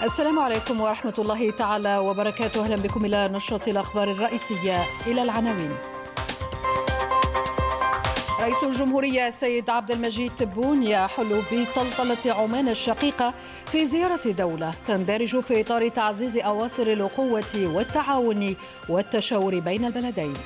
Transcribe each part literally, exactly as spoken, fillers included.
السلام عليكم ورحمة الله تعالى وبركاته. أهلا بكم إلى نشرة الأخبار الرئيسية. إلى العناوين. رئيس الجمهورية السيد عبد المجيد تبون يحل بسلطنة عمان الشقيقة في زيارة دولة تندرج في إطار تعزيز أواصر الأخوة والتعاون والتشاور بين البلدين.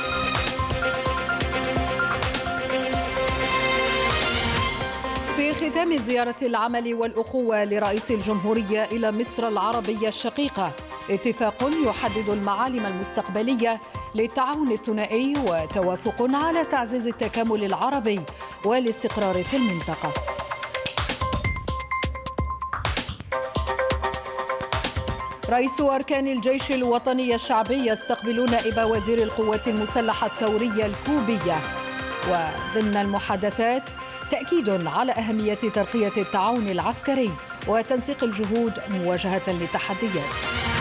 في ختام زيارة العمل والأخوة لرئيس الجمهورية إلى مصر العربية الشقيقة، اتفاق يحدد المعالم المستقبلية للتعاون الثنائي وتوافق على تعزيز التكامل العربي والاستقرار في المنطقة. رئيس أركان الجيش الوطني الشعبي يستقبل نائب وزير القوات المسلحة الثورية الكوبية. وضمن المحادثات تأكيد على أهمية ترقية التعاون العسكري وتنسيق الجهود مواجهة للتحديات.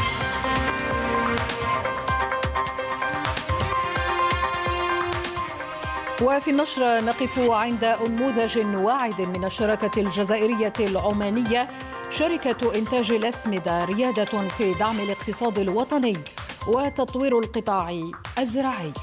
وفي النشرة نقف عند أنموذج واعد من الشراكة الجزائرية العمانية، شركة إنتاج الأسمدة ريادة في دعم الاقتصاد الوطني وتطوير القطاع الزراعي.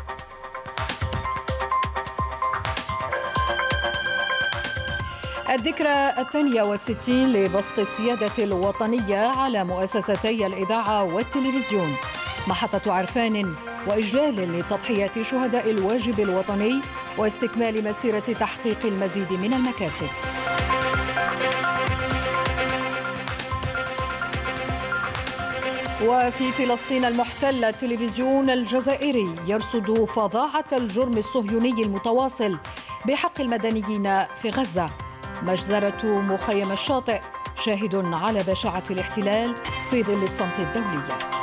الذكرى الثانية والستين لبسط السيادة الوطنية على مؤسستي الإذاعة والتلفزيون، محطة عرفان وإجلال لتضحيات شهداء الواجب الوطني واستكمال مسيرة تحقيق المزيد من المكاسب. وفي فلسطين المحتلة، التلفزيون الجزائري يرصد فظاعة الجرم الصهيوني المتواصل بحق المدنيين في غزة. مجزرة مخيم الشاطئ شاهد على بشاعة الاحتلال في ظل الصمت الدولي.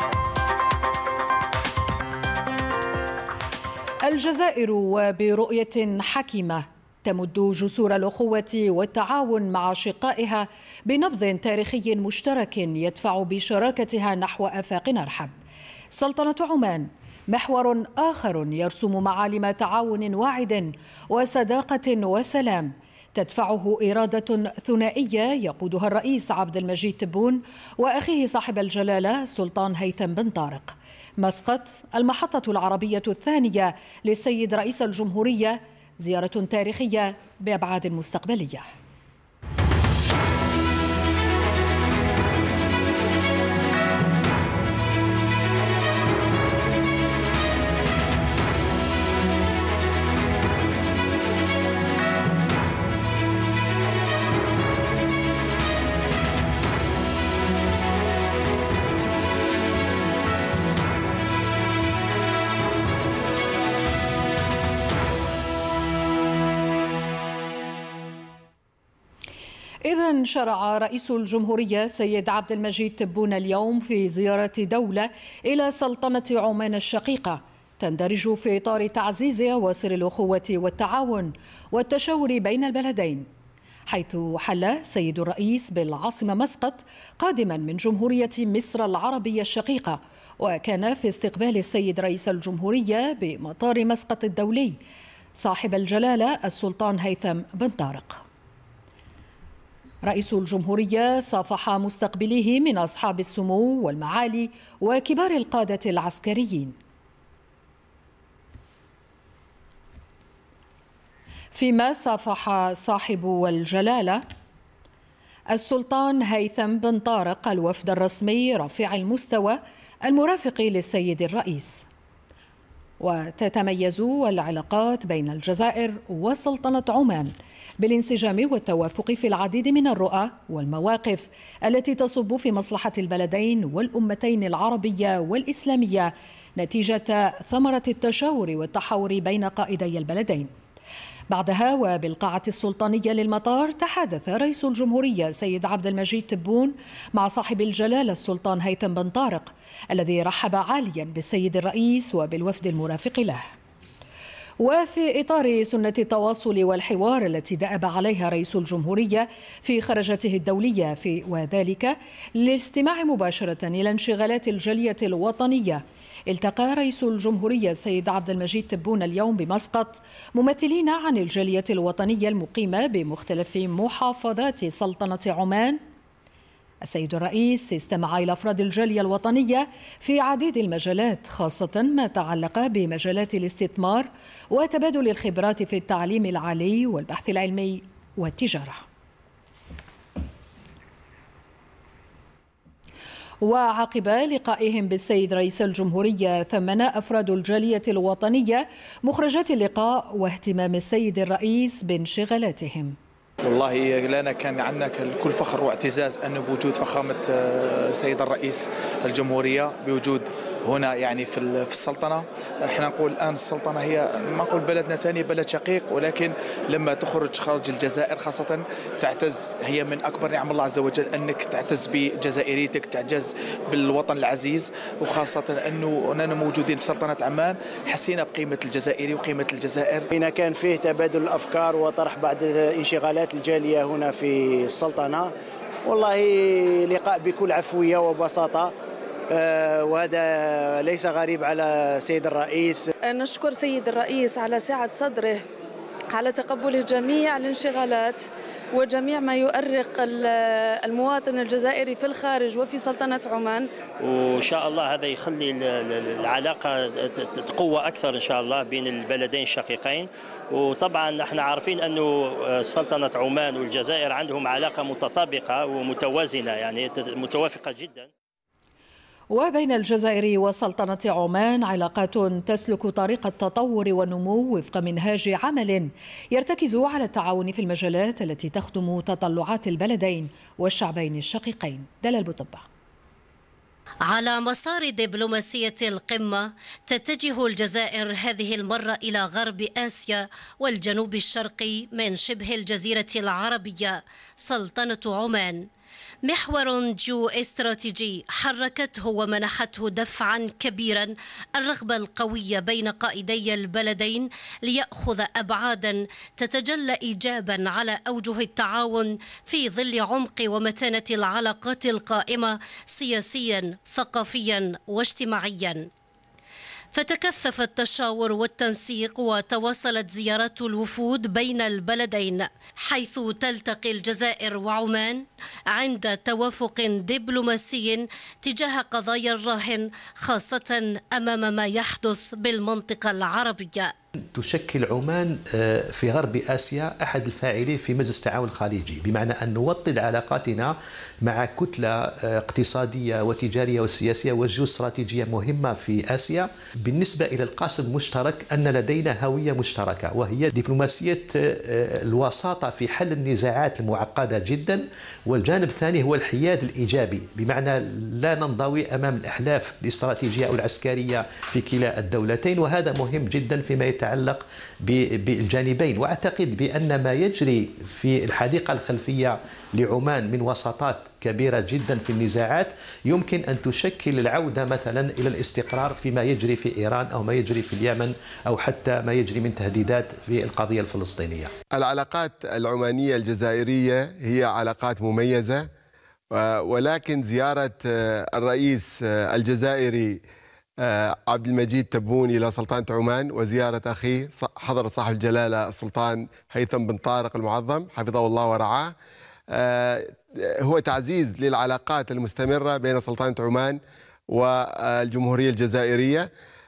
الجزائر وبرؤية حكيمة تمد جسور الأخوة والتعاون مع أشقائها بنبض تاريخي مشترك يدفع بشراكتها نحو آفاق أرحب. سلطنة عمان محور آخر يرسم معالم تعاون واعد وصداقة وسلام تدفعه إرادة ثنائية يقودها الرئيس عبد المجيد تبون وأخيه صاحب الجلالة سلطان هيثم بن طارق. مسقط المحطة العربية الثانية للسيد رئيس الجمهورية، زيارة تاريخية بأبعاد مستقبلية. إذن شرع رئيس الجمهورية سيد عبد المجيد تبون اليوم في زيارة دولة إلى سلطنة عمان الشقيقة تندرج في إطار تعزيز أواصر الأخوة والتعاون والتشاور بين البلدين، حيث حل سيد الرئيس بالعاصمة مسقط قادما من جمهورية مصر العربية الشقيقة، وكان في استقبال السيد رئيس الجمهورية بمطار مسقط الدولي صاحب الجلالة السلطان هيثم بن طارق. رئيس الجمهورية صافح مستقبليه من أصحاب السمو والمعالي وكبار القادة العسكريين، فيما صافح صاحب الجلالة السلطان هيثم بن طارق الوفد الرسمي رفيع المستوى المرافق للسيد الرئيس. وتتميز العلاقات بين الجزائر وسلطنة عمان بالانسجام والتوافق في العديد من الرؤى والمواقف التي تصب في مصلحة البلدين والأمتين العربية والإسلامية نتيجة ثمرة التشاور والتحاور بين قائدي البلدين. بعدها وبالقاعة السلطانية للمطار تحادث رئيس الجمهورية سيد عبد المجيد تبون مع صاحب الجلالة السلطان هيثم بن طارق الذي رحب عاليا بالسيد الرئيس وبالوفد المرافق له. وفي إطار سنة التواصل والحوار التي دأب عليها رئيس الجمهورية في خرجته الدولية في وذلك للاستماع مباشرة إلى انشغالات الجالية الوطنية، التقى رئيس الجمهورية السيد عبد المجيد تبون اليوم بمسقط ممثلين عن الجالية الوطنية المقيمة بمختلف محافظات سلطنة عمان السيد الرئيس استمع إلى أفراد الجالية الوطنية في عديد المجالات، خاصة ما تعلق بمجالات الاستثمار وتبادل الخبرات في التعليم العالي والبحث العلمي والتجارة. وعقب لقائهم بالسيد رئيس الجمهورية، ثمن أفراد الجالية الوطنية مخرجات اللقاء واهتمام السيد الرئيس بانشغالاتهم. والله لنا كان عندنا كل فخر واعتزاز أنه بوجود فخامة السيد الرئيس الجمهورية بوجود هنا يعني في السلطنة. احنا نقول الآن السلطنة هي ما نقول بلدنا ثاني بلد شقيق، ولكن لما تخرج خارج الجزائر خاصة تعتز، هي من أكبر نعم الله عز وجل أنك تعتز بجزائريتك، تعتز بالوطن العزيز، وخاصة أنه أننا موجودين في سلطنة عمان حسينا بقيمة الجزائري وقيمة الجزائر. هنا كان فيه تبادل الأفكار وطرح بعض انشغالات الجالية هنا في السلطنة. والله لقاء بكل عفوية وبساطة، وهذا ليس غريب على سيد الرئيس. نشكر سيد الرئيس على سعة صدره على تقبله جميع الانشغالات وجميع ما يؤرق المواطن الجزائري في الخارج وفي سلطنة عمان، وإن شاء الله هذا يخلي العلاقة تقوى أكثر إن شاء الله بين البلدين الشقيقين. وطبعا احنا عارفين أنه سلطنة عمان والجزائر عندهم علاقة متطابقة ومتوازنة، يعني متوافقة جدا. وبين الجزائر وسلطنة عمان علاقات تسلك طريق التطور والنمو وفق منهاج عمل يرتكز على التعاون في المجالات التي تخدم تطلعات البلدين والشعبين الشقيقين. دلال بوطبة. على مسار دبلوماسية القمة تتجه الجزائر هذه المرة إلى غرب آسيا والجنوب الشرقي من شبه الجزيرة العربية سلطنة عمان. محور جو استراتيجي حركته ومنحته دفعا كبيرا الرغبة القوية بين قائدي البلدين ليأخذ أبعادا تتجلى إيجابا على أوجه التعاون في ظل عمق ومتانة العلاقات القائمة سياسيا ثقافيا واجتماعيا. فتكثف التشاور والتنسيق وتواصلت زيارات الوفود بين البلدين، حيث تلتقي الجزائر وعمان عند توافق دبلوماسي تجاه قضايا الراهن، خاصة أمام ما يحدث بالمنطقة العربية. تشكل عمان في غرب آسيا أحد الفاعلين في مجلس التعاون الخليجي، بمعنى أن نوطد علاقاتنا مع كتلة اقتصادية وتجارية وسياسية وجيوستراتيجية مهمة في آسيا. بالنسبة إلى القاسم المشترك أن لدينا هوية مشتركة، وهي دبلوماسية الوساطة في حل النزاعات المعقدة جدا، والجانب الثاني هو الحياد الإيجابي، بمعنى لا ننضوي أمام الأحلاف الاستراتيجية أو العسكرية في كلا الدولتين، وهذا مهم جدا فيما يتعلق بالجانبين. وأعتقد بأن ما يجري في الحديقة الخلفية لعمان من وساطات كبيرة جدا في النزاعات يمكن أن تشكل العودة مثلا إلى الاستقرار فيما يجري في إيران أو ما يجري في اليمن أو حتى ما يجري من تهديدات في القضية الفلسطينية. العلاقات العمانية الجزائرية هي علاقات مميزة، ولكن زيارة الرئيس الجزائري عبد المجيد تبون إلى سلطنة عمان وزيارة أخيه حضرة صاحب الجلالة السلطان هيثم بن طارق المعظم حفظه الله ورعاه هو تعزيز للعلاقات المستمرة بين سلطنة عمان والجمهورية الجزائرية.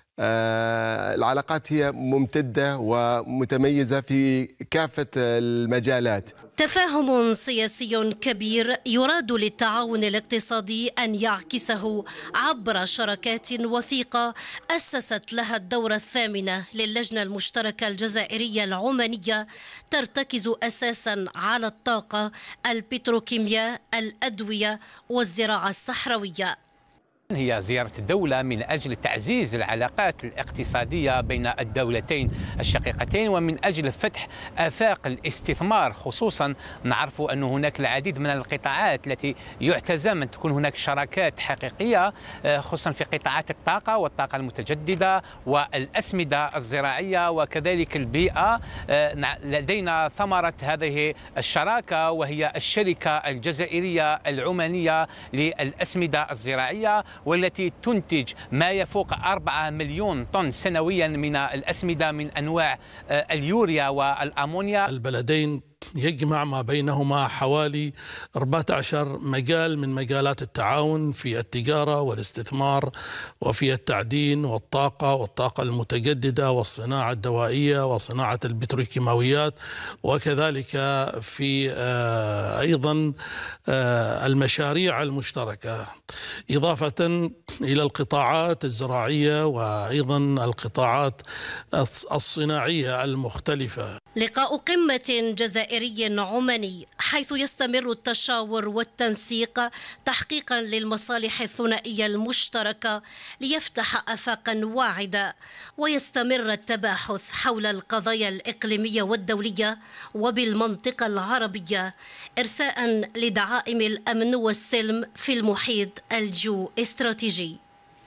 العلاقات هي ممتدة ومتميزة في كافة المجالات. تفاهم سياسي كبير يراد للتعاون الاقتصادي أن يعكسه عبر شراكات وثيقة أسست لها الدورة الثامنة للجنة المشتركة الجزائرية العمانية، ترتكز أساسا على الطاقة، البتروكيمياء، الأدوية والزراعة الصحراوية. هي زيارة الدولة من أجل تعزيز العلاقات الاقتصادية بين الدولتين الشقيقتين ومن أجل فتح آفاق الاستثمار، خصوصا نعرف أن هناك العديد من القطاعات التي يعتزم أن تكون هناك شراكات حقيقية، خصوصا في قطاعات الطاقة والطاقة المتجددة والأسمدة الزراعية وكذلك البيئة. لدينا ثمرة هذه الشراكة وهي الشركة الجزائرية العمانية للأسمدة الزراعية، والتي تنتج ما يفوق أربعة مليون طن سنويا من الأسمدة من أنواع اليوريا والأمونيا. البلدين يجمع ما بينهما حوالي أربعة عشر مجال من مجالات التعاون في التجارة والاستثمار وفي التعدين والطاقة والطاقة المتجددة والصناعة الدوائية وصناعة البتروكيماويات، وكذلك في أيضا المشاريع المشتركة، إضافة إلى القطاعات الزراعية وأيضا القطاعات الصناعية المختلفة. لقاء قمة جزائري عماني حيث يستمر التشاور والتنسيق تحقيقا للمصالح الثنائية المشتركة ليفتح آفاقا واعدة، ويستمر التباحث حول القضايا الإقليمية والدولية وبالمنطقة العربية إرساء لدعائم الأمن والسلم في المحيط الجيو استراتيجي.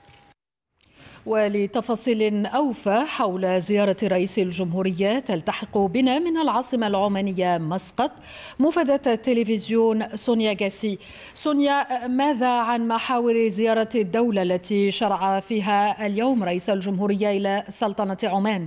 ولتفاصيل أوفى حول زيارة رئيس الجمهورية تلتحق بنا من العاصمة العمانية مسقط مفادة التلفزيون سونيا جاسي. سونيا، ماذا عن محاور زيارة الدولة التي شرع فيها اليوم رئيس الجمهورية إلى سلطنة عمان؟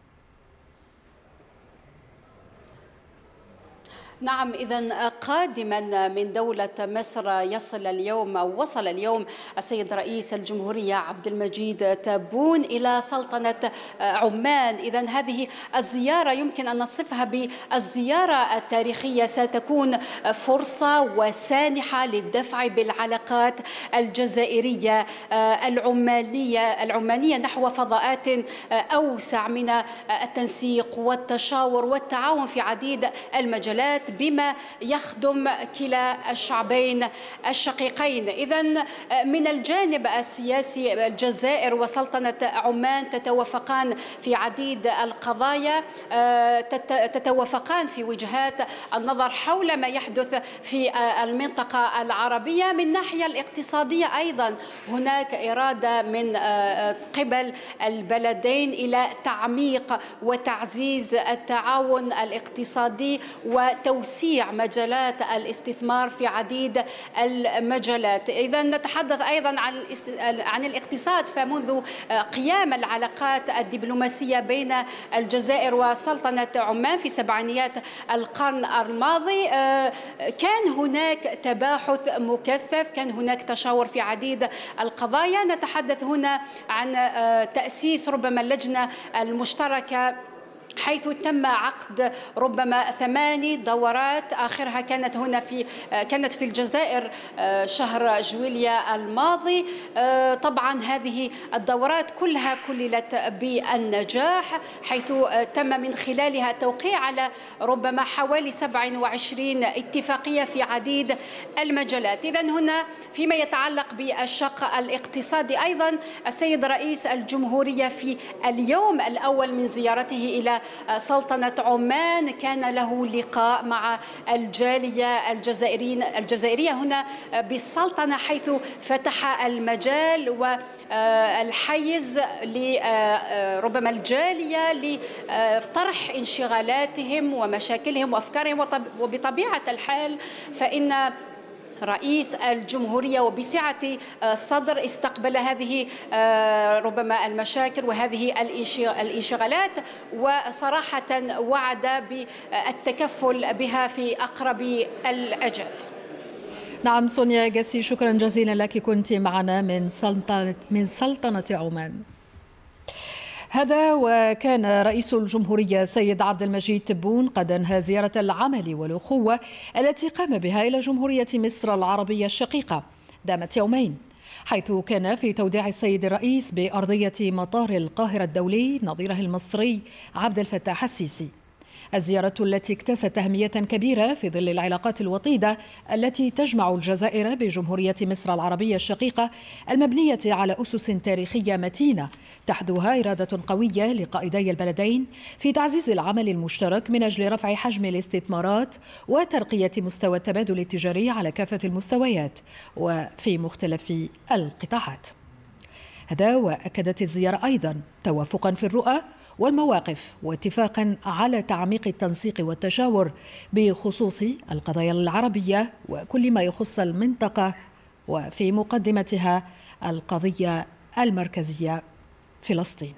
نعم، إذا قادما من دولة مصر يصل اليوم أو وصل اليوم السيد رئيس الجمهورية عبد المجيد تبون إلى سلطنة عمان. إذا هذه الزيارة يمكن أن نصفها بالزيارة التاريخية، ستكون فرصة وسانحة للدفع بالعلاقات الجزائرية العمانية العمانية نحو فضاءات أوسع من التنسيق والتشاور والتعاون في عديد المجالات بما يخدم كلا الشعبين الشقيقين. إذن من الجانب السياسي الجزائر وسلطنة عمان تتوافقان في عديد القضايا، تتوافقان في وجهات النظر حول ما يحدث في المنطقة العربية. من الناحية الاقتصادية أيضا هناك إرادة من قبل البلدين إلى تعميق وتعزيز التعاون الاقتصادي وتوسيع مجالات الاستثمار في عديد المجالات. إذا نتحدث أيضا عن عن الاقتصاد، فمنذ قيام العلاقات الدبلوماسية بين الجزائر وسلطنة عمان في سبعينيات القرن الماضي كان هناك تباحث مكثف، كان هناك تشاور في عديد القضايا. نتحدث هنا عن تأسيس ربما اللجنة المشتركة حيث تم عقد ربما ثماني دورات، آخرها كانت هنا في كانت في الجزائر شهر جويليا الماضي. طبعا هذه الدورات كلها كللت بالنجاح، حيث تم من خلالها التوقيع على ربما حوالي سبعة وعشرين اتفاقية في عديد المجالات. إذن هنا فيما يتعلق بالشق الاقتصادي أيضا السيد رئيس الجمهورية في اليوم الأول من زيارته إلى سلطنة عمان كان له لقاء مع الجالية الجزائريين الجزائرية هنا بالسلطنة، حيث فتح المجال والحيز لربما الجالية لطرح انشغالاتهم ومشاكلهم وأفكارهم. وبطبيعة الحال فإن رئيس الجمهورية وبسعة صدر استقبل هذه ربما المشاكل وهذه الانشغالات، وصراحة وعد بالتكفل بها في أقرب الأجل. نعم سونيا جاسي، شكرا جزيلا لك، كنت معنا من سلطنة من سلطنة عمان. هذا وكان رئيس الجمهورية سيد عبد المجيد تبون قد انهى زيارة العمل والأخوة التي قام بها إلى جمهورية مصر العربية الشقيقة، دامت يومين، حيث كان في توديع السيد الرئيس بأرضية مطار القاهرة الدولي نظيره المصري عبد الفتاح السيسي. الزيارة التي اكتست أهمية كبيرة في ظل العلاقات الوطيدة التي تجمع الجزائر بجمهورية مصر العربية الشقيقة المبنية على أسس تاريخية متينة تحدوها إرادة قوية لقائدي البلدين في تعزيز العمل المشترك من أجل رفع حجم الاستثمارات وترقية مستوى التبادل التجاري على كافة المستويات وفي مختلف القطاعات. هذا وأكدت الزيارة أيضا توافقا في الرؤى والمواقف واتفاقا على تعميق التنسيق والتشاور بخصوص القضايا العربية وكل ما يخص المنطقة، وفي مقدمتها القضية المركزية فلسطين.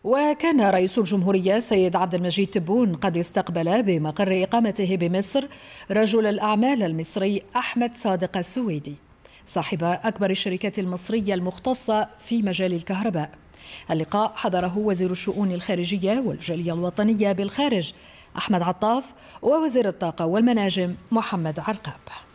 وكان رئيس الجمهورية سيد عبد المجيد تبون قد استقبل بمقر إقامته بمصر رجل الأعمال المصري أحمد صادق السويدي صاحب أكبر الشركات المصرية المختصة في مجال الكهرباء. اللقاء حضره وزير الشؤون الخارجية والجالية الوطنية بالخارج أحمد عطاف ووزير الطاقة والمناجم محمد عرقاب.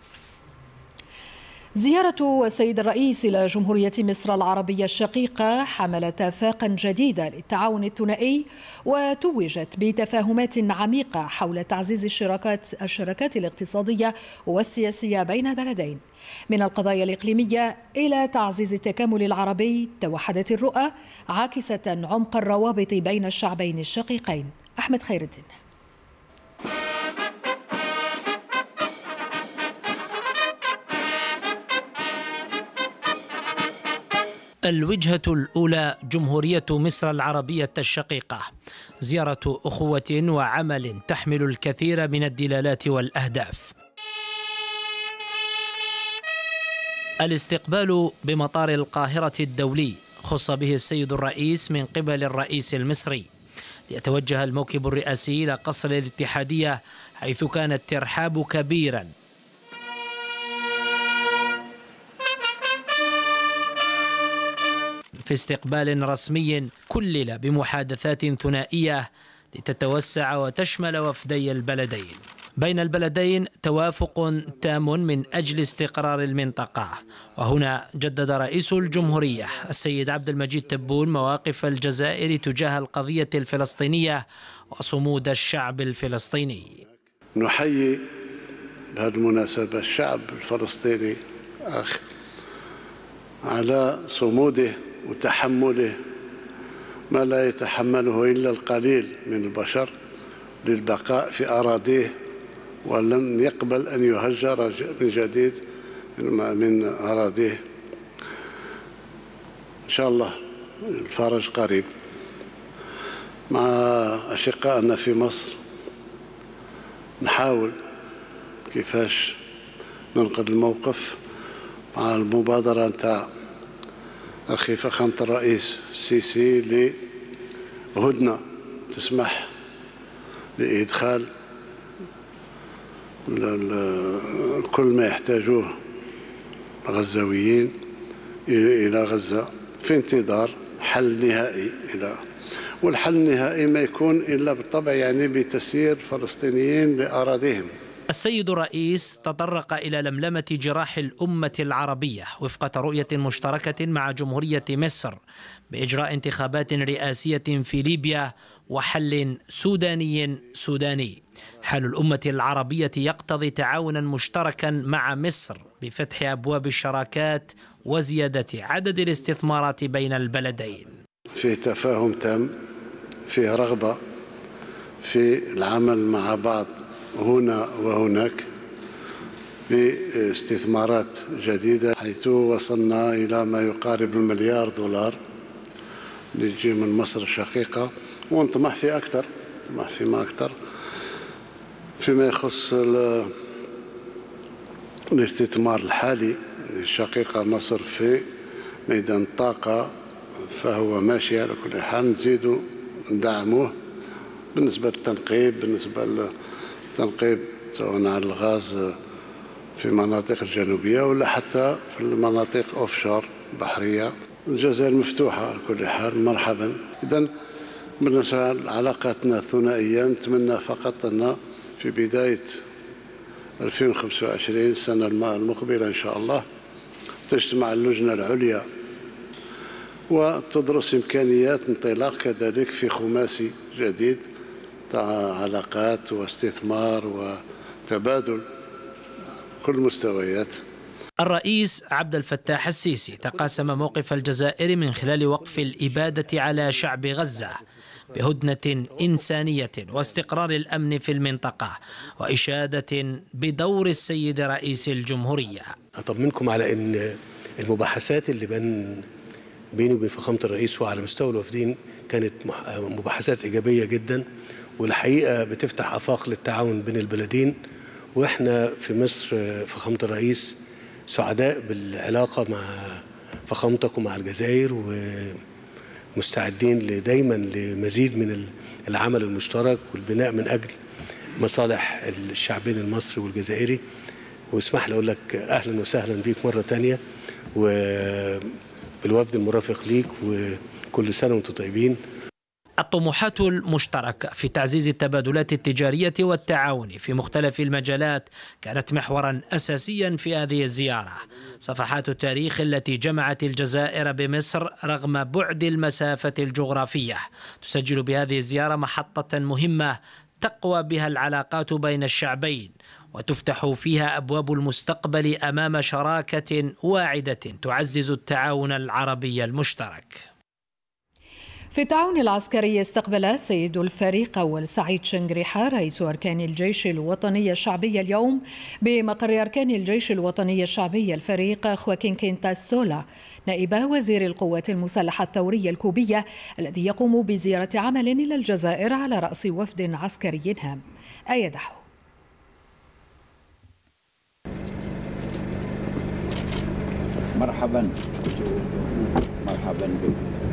زيارة السيد الرئيس إلى جمهورية مصر العربية الشقيقة حملت آفاقا جديدة للتعاون الثنائي وتوجت بتفاهمات عميقة حول تعزيز الشراكات الشراكات الاقتصادية والسياسية بين البلدين. من القضايا الإقليمية إلى تعزيز التكامل العربي توحدت الرؤى عاكسة عمق الروابط بين الشعبين الشقيقين. أحمد خير الدين. الوجهة الأولى جمهورية مصر العربية الشقيقة، زيارة أخوة وعمل تحمل الكثير من الدلالات والأهداف. الاستقبال بمطار القاهرة الدولي خص به السيد الرئيس من قبل الرئيس المصري، ليتوجه الموكب الرئاسي إلى قصر الاتحادية حيث كان الترحاب كبيرا. في استقبال رسمي كلل بمحادثات ثنائية لتتوسع وتشمل وفدي البلدين. بين البلدين توافق تام من أجل استقرار المنطقة، وهنا جدد رئيس الجمهورية السيد عبد المجيد تبون مواقف الجزائر تجاه القضية الفلسطينية وصمود الشعب الفلسطيني. نحيي بهذه المناسبة الشعب الفلسطيني أخ على صموده وتحمله ما لا يتحمله إلا القليل من البشر للبقاء في أراضيه، ولن يقبل أن يهجر من جديد من أراضيه. إن شاء الله الفرج قريب. مع أشقائنا في مصر نحاول كيفاش ننقذ الموقف مع المبادرة نتاع أخي فخامة الرئيس السيسي لهدنة تسمح لإدخال كل ما يحتاجوه الغزاويين إلى غزة في انتظار حل نهائي. إلى والحل النهائي ما يكون إلا بالطبع يعني بتسيير الفلسطينيين لأراضيهم. السيد الرئيس تطرق إلى لملمة جراح الأمة العربية وفق رؤية مشتركة مع جمهورية مصر بإجراء انتخابات رئاسية في ليبيا وحل سوداني سوداني. حال الأمة العربية يقتضي تعاونا مشتركا مع مصر بفتح أبواب الشراكات وزيادة عدد الاستثمارات بين البلدين. فيه تفاهم تام، فيه رغبة في العمل مع بعض هنا وهناك باستثمارات جديدة، حيث وصلنا إلى ما يقارب المليار دولار اللي يجي من مصر الشقيقة، ونطمح في أكثر، نطمح فيما أكثر. فيما يخص الاستثمار الحالي الشقيقة مصر في ميدان الطاقة فهو ماشي على كل حال، نزيدوا ندعموه بالنسبة للتنقيب، بالنسبة للتنقيب سواء على الغاز في المناطق الجنوبية ولا حتى في المناطق أوفشور بحرية. الجزائر مفتوحة على كل حال، مرحبا. إذن بالنسبة لعلاقاتنا الثنائية نتمنى فقط أن في بداية ألفين وخمسة وعشرين السنة المقبلة إن شاء الله تجتمع اللجنة العليا وتدرس إمكانيات انطلاق كذلك في خماسي جديد تاع علاقات واستثمار وتبادل كل مستويات. الرئيس عبد الفتاح السيسي تقاسم موقف الجزائر من خلال وقف الإبادة على شعب غزة بهدنة إنسانية واستقرار الأمن في المنطقة وإشادة بدور السيد رئيس الجمهورية. أطمنكم على أن المباحثات اللي بين بيني وبين فخامة الرئيس وعلى مستوى الوفدين كانت مباحثات إيجابية جدا، والحقيقة بتفتح آفاق للتعاون بين البلدين. وإحنا في مصر فخامة الرئيس سعداء بالعلاقة مع فخامتك ومع الجزائر مستعدين دايما لمزيد من العمل المشترك والبناء من أجل مصالح الشعبين المصري والجزائري. واسمح لي أقول لك أهلا وسهلا بيك مرة تانية وبالوفد المرافق ليك، وكل سنة وانتم طيبين. الطموحات المشتركة في تعزيز التبادلات التجارية والتعاون في مختلف المجالات كانت محورا أساسيا في هذه الزيارة. صفحات التاريخ التي جمعت الجزائر بمصر رغم بعد المسافة الجغرافية تسجل بهذه الزيارة محطة مهمة تقوى بها العلاقات بين الشعبين وتفتح فيها أبواب المستقبل أمام شراكة واعدة تعزز التعاون العربي المشترك. في التعاون العسكري استقبل سيد الفريق أول سعيد شنقريحة رئيس أركان الجيش الوطني الشعبي اليوم بمقر أركان الجيش الوطني الشعبي الفريق خواكين كينتاس سولا نائب وزير القوات المسلحة الثورية الكوبية الذي يقوم بزيارة عمل إلى الجزائر على رأس وفد عسكري هام. آية دحو. مرحبا مرحبا بك.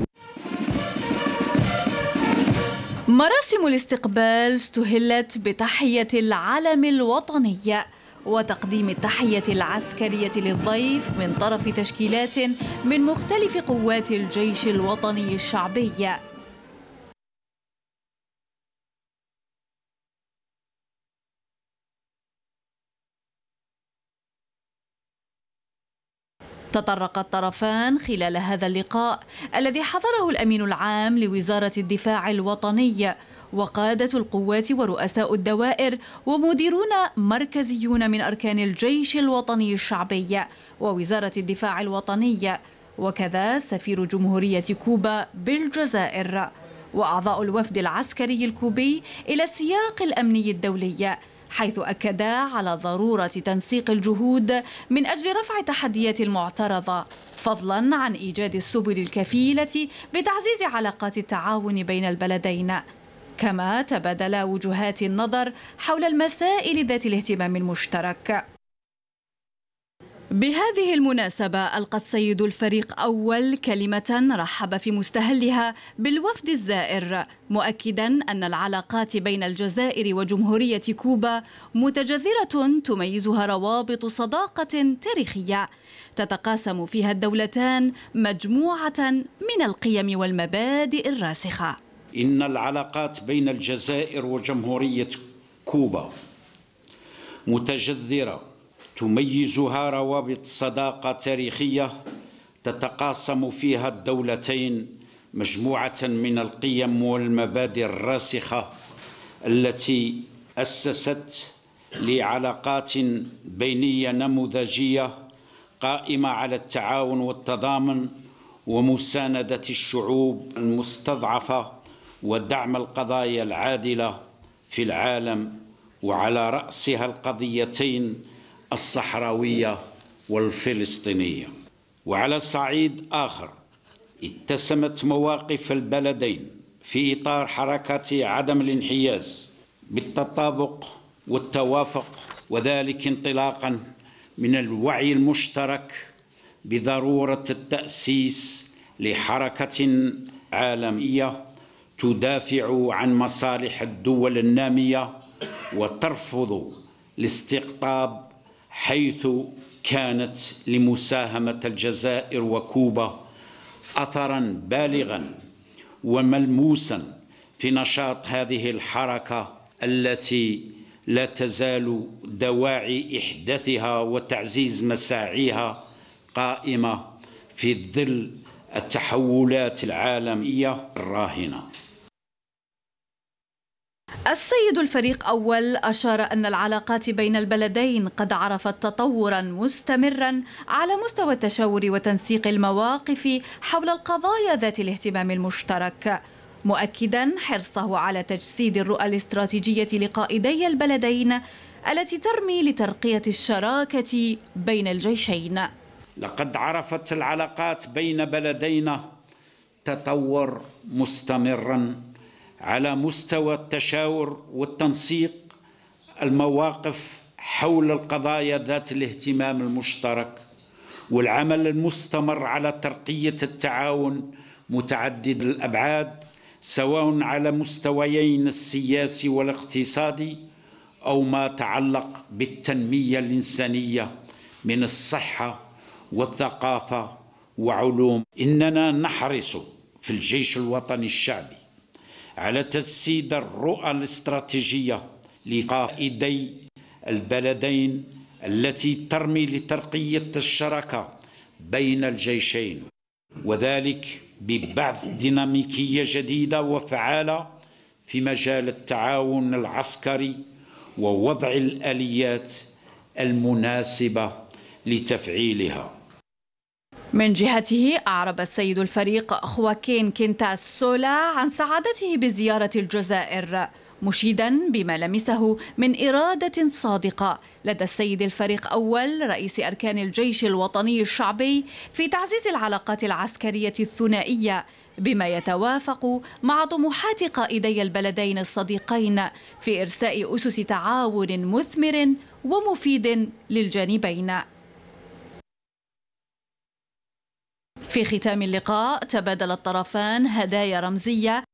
مراسم الاستقبال استهلت بتحية العلم الوطني وتقديم التحية العسكرية للضيف من طرف تشكيلات من مختلف قوات الجيش الوطني الشعبي. تطرق الطرفان خلال هذا اللقاء الذي حضره الأمين العام لوزارة الدفاع الوطني وقادة القوات ورؤساء الدوائر ومديرون مركزيون من أركان الجيش الوطني الشعبي ووزارة الدفاع الوطني، وكذا سفير جمهورية كوبا بالجزائر وأعضاء الوفد العسكري الكوبي إلى السياق الأمني الدولي، حيث أكدا على ضرورة تنسيق الجهود من أجل رفع التحديات المعترضة فضلا عن إيجاد السبل الكفيلة بتعزيز علاقات التعاون بين البلدين. كما تبادل وجهات النظر حول المسائل ذات الاهتمام المشترك. بهذه المناسبة ألقى السيد الفريق أول كلمة رحب في مستهلها بالوفد الزائر، مؤكدا أن العلاقات بين الجزائر وجمهورية كوبا متجذرة تميزها روابط صداقة تاريخية تتقاسم فيها الدولتان مجموعة من القيم والمبادئ الراسخة. إن العلاقات بين الجزائر وجمهورية كوبا متجذرة تميزها روابط صداقة تاريخية تتقاسم فيها الدولتين مجموعة من القيم والمبادئ الراسخة التي أسست لعلاقات بينية نموذجية قائمة على التعاون والتضامن ومساندة الشعوب المستضعفة ودعم القضايا العادلة في العالم، وعلى رأسها القضيتين الصحراوية والفلسطينية. وعلى صعيد آخر اتسمت مواقف البلدين في إطار حركة عدم الانحياز بالتطابق والتوافق، وذلك انطلاقا من الوعي المشترك بضرورة التأسيس لحركة عالمية تدافع عن مصالح الدول النامية وترفض الاستقطاب، حيث كانت لمساهمة الجزائر وكوبا أثرا بالغا وملموسا في نشاط هذه الحركة التي لا تزال دواعي إحداثها وتعزيز مساعيها قائمة في ظل التحولات العالمية الراهنة. السيد الفريق أول أشار أن العلاقات بين البلدين قد عرفت تطورا مستمرا على مستوى التشاور وتنسيق المواقف حول القضايا ذات الاهتمام المشترك، مؤكدا حرصه على تجسيد الرؤى الاستراتيجية لقائدي البلدين التي ترمي لترقية الشراكة بين الجيشين. لقد عرفت العلاقات بين بلدينا تطور مستمرا على مستوى التشاور والتنسيق المواقف حول القضايا ذات الاهتمام المشترك، والعمل المستمر على ترقية التعاون متعدد الأبعاد سواء على مستويين السياسي والاقتصادي أو ما تعلق بالتنمية الإنسانية من الصحة والثقافة وعلوم. إننا نحرص في الجيش الوطني الشعبي على تجسيد الرؤى الاستراتيجية لقائدي البلدين التي ترمي لترقية الشراكة بين الجيشين، وذلك ببعث ديناميكية جديدة وفعالة في مجال التعاون العسكري ووضع الآليات المناسبة لتفعيلها. من جهته أعرب السيد الفريق خواكين كينتاس سولا عن سعادته بزيارة الجزائر، مشيدا بما لمسه من إرادة صادقة لدى السيد الفريق أول رئيس أركان الجيش الوطني الشعبي في تعزيز العلاقات العسكرية الثنائية بما يتوافق مع طموحات قائدي البلدين الصديقين في إرساء أسس تعاون مثمر ومفيد للجانبين. في ختام اللقاء تبادل الطرفان هدايا رمزية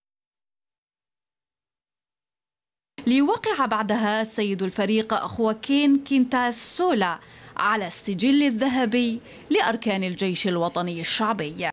ليوقع بعدها السيد الفريق خواكين كينتاس سولا على السجل الذهبي لأركان الجيش الوطني الشعبي.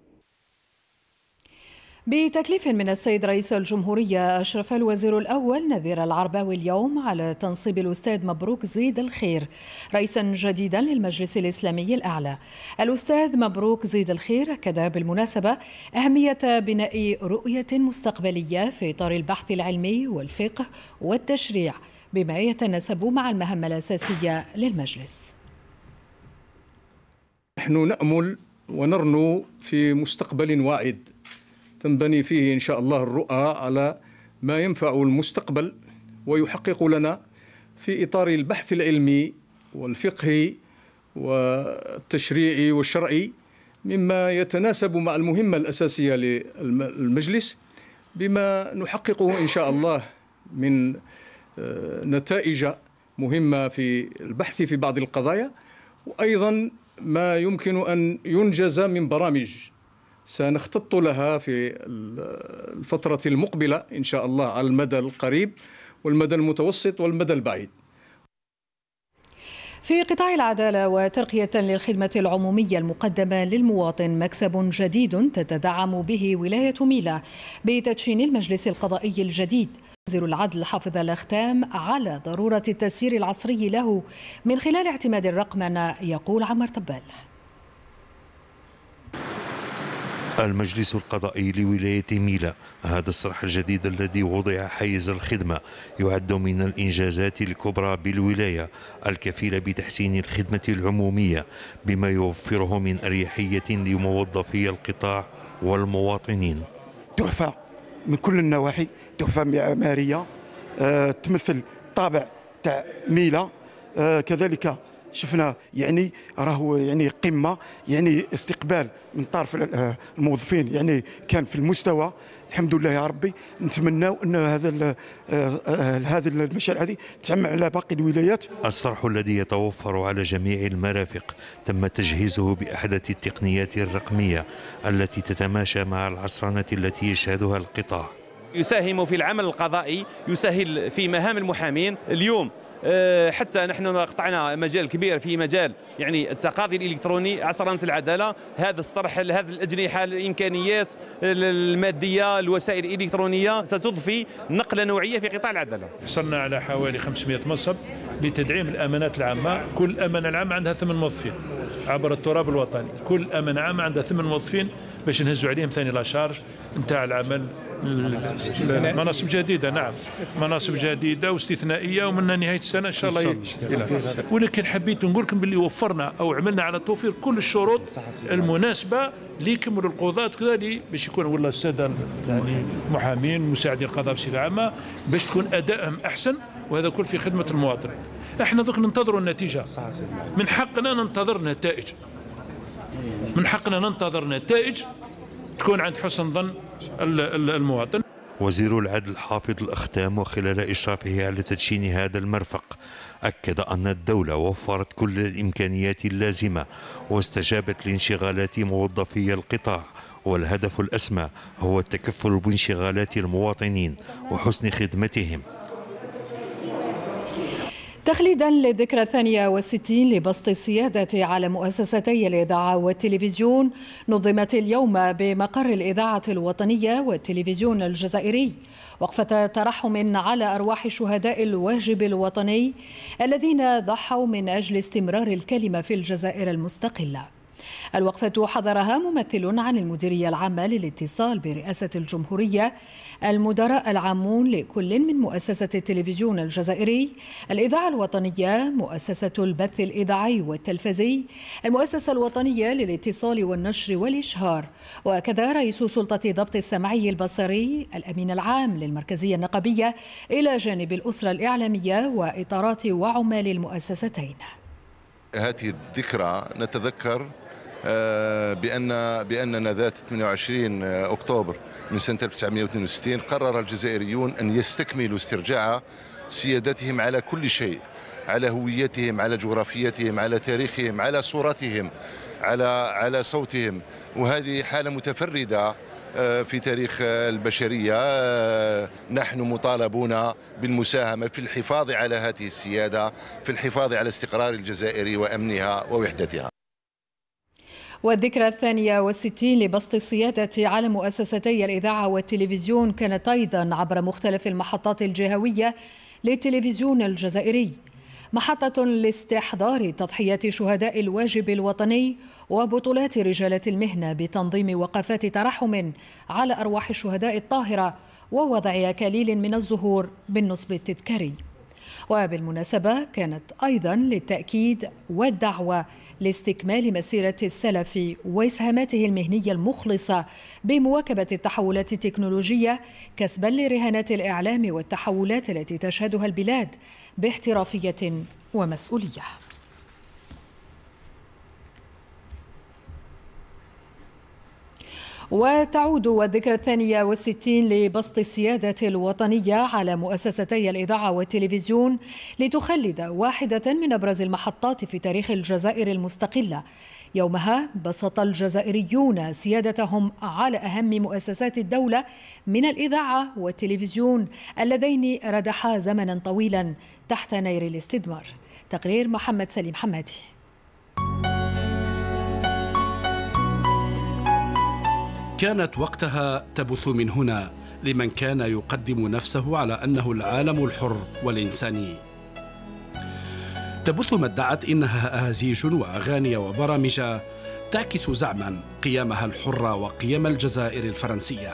بتكليف من السيد رئيس الجمهورية أشرف الوزير الأول نذير العرباوي اليوم على تنصيب الأستاذ مبروك زيد الخير رئيسا جديدا للمجلس الإسلامي الأعلى. الأستاذ مبروك زيد الخير أكد بالمناسبة أهمية بناء رؤية مستقبلية في إطار البحث العلمي والفقه والتشريع بما يتناسب مع المهمة الأساسية للمجلس. نحن نأمل ونرنو في مستقبل واعد تنبني فيه إن شاء الله الرؤى على ما ينفع المستقبل ويحقق لنا في إطار البحث العلمي والفقهي والتشريعي والشرعي مما يتناسب مع المهمة الأساسية للمجلس بما نحققه إن شاء الله من نتائج مهمة في البحث في بعض القضايا، وأيضا ما يمكن أن ينجز من برامج سنخطط لها في الفترة المقبلة إن شاء الله على المدى القريب والمدى المتوسط والمدى البعيد. في قطاع العدالة وترقية للخدمة العمومية المقدمة للمواطن مكسب جديد تتدعم به ولاية ميلا بتدشين المجلس القضائي الجديد. وزير العدل حافظ الأختام على ضرورة التسيير العصري له من خلال اعتماد الرقمنة. يقول عمر طبال: المجلس القضائي لولاية ميلا، هذا الصرح الجديد الذي وضع حيز الخدمة يعد من الإنجازات الكبرى بالولاية الكفيلة بتحسين الخدمة العمومية بما يوفره من أريحية لموظفي القطاع والمواطنين. تحفة من كل النواحي، تحفة معمارية أه تمثل طابع تاع ميلا، أه كذلك شفنا يعني راهو يعني قمه، يعني استقبال من طرف الموظفين يعني كان في المستوى. الحمد لله يا ربي، نتمناو ان هذا هذا المشاريع هذه تعم على باقي الولايات. الصرح الذي يتوفر على جميع المرافق تم تجهيزه باحدث التقنيات الرقميه التي تتماشى مع العصرنه التي يشهدها القطاع. يساهم في العمل القضائي، يسهل في مهام المحامين. اليوم حتى نحن قطعنا مجال كبير في مجال يعني التقاضي الإلكتروني، عصرنة العدالة. هذا الصرح، هذه الأجنحة، الإمكانيات المادية، الوسائل الإلكترونية ستضفي نقلة نوعية في قطاع العدالة. حصلنا على حوالي خمسمائة منصب لتدعيم الأمانات العامة. كل أمانة العامة عندها ثمان موظفين عبر التراب الوطني، كل أمانة عامة عندها ثمان موظفين باش نهزوا عليهم ثاني لا شارج نتاع العمل. مناصب جديدة، نعم مناصب جديدة واستثنائية، ومن نهاية السنة إن شاء الله. ولكن حبيت نقول لكم باللي وفرنا أو عملنا على توفير كل الشروط المناسبة ليكملوا القضاة كذا باش يكون ولا السادة يعني محامين مساعدين القضاء بصفة عامة باش تكون أدائهم أحسن، وهذا كل في خدمة المواطن. احنا دوك ننتظروا النتيجة، من حقنا ننتظر نتائج، من حقنا ننتظر نتائج تكون عند حسن ظن المواطن. وزير العدل حافظ الأختام وخلال إشرافه على تدشين هذا المرفق أكد أن الدولة وفرت كل الإمكانيات اللازمة واستجابت لانشغالات موظفي القطاع، والهدف الأسمى هو التكفل بانشغالات المواطنين وحسن خدمتهم. تخليدا للذكرى الثانية والستين لبسط السيادة على مؤسستي الإذاعة والتلفزيون، نظمت اليوم بمقر الإذاعة الوطنية والتلفزيون الجزائري وقفة ترحم على أرواح شهداء الواجب الوطني الذين ضحوا من أجل استمرار الكلمة في الجزائر المستقلة. الوقفة حضرها ممثل عن المديرية العامة للاتصال برئاسة الجمهورية، المدراء العامون لكل من مؤسسة التلفزيون الجزائري، الإذاعة الوطنية، مؤسسة البث الإذاعي والتلفزي، المؤسسة الوطنية للاتصال والنشر والإشهار، وكذا رئيس سلطة ضبط السمعي البصري، الأمين العام للمركزية النقابية، إلى جانب الأسرة الإعلامية وإطارات وعمال المؤسستين. هذه الذكرى نتذكر بأن بأننا ذات ثمانية وعشرين أكتوبر من سنة ألف وتسعمئة واثنين وستين قرر الجزائريون أن يستكملوا استرجاع سيادتهم على كل شيء، على هويتهم، على جغرافيتهم، على تاريخهم، على صورتهم، على على صوتهم، وهذه حالة متفردة في تاريخ البشرية. نحن مطالبون بالمساهمة في الحفاظ على هذه السيادة، في الحفاظ على استقرار الجزائر وأمنها ووحدتها. والذكرى الثانية والستين لبسط السيادة على مؤسستي الإذاعة والتلفزيون كانت أيضا عبر مختلف المحطات الجهوية للتلفزيون الجزائري، محطة لاستحضار تضحيات شهداء الواجب الوطني وبطولات رجالة المهنة بتنظيم وقفات ترحم على أرواح الشهداء الطاهرة ووضع كليل من الزهور بالنصب التذكاري. وبالمناسبة كانت أيضا للتأكيد والدعوة لاستكمال مسيرة السلف وإسهاماته المهنية المخلصة بمواكبة التحولات التكنولوجية كسبا لرهانات الإعلام والتحولات التي تشهدها البلاد باحترافية ومسؤولية. وتعود الذكرى الثانية والستين لبسط السيادة الوطنية على مؤسستي الإذاعة والتلفزيون لتخلد واحدة من أبرز المحطات في تاريخ الجزائر المستقلة. يومها بسط الجزائريون سيادتهم على أهم مؤسسات الدولة من الإذاعة والتلفزيون اللذين ردحا زمنا طويلا تحت نير الاستثمار. تقرير محمد سليم حمادي. كانت وقتها تبث من هنا لمن كان يقدم نفسه على أنه العالم الحر والإنساني. تبث ما ادعت إنها أهازيج وأغاني وبرامج تعكس زعما قيمها الحرة وقيم الجزائر الفرنسية.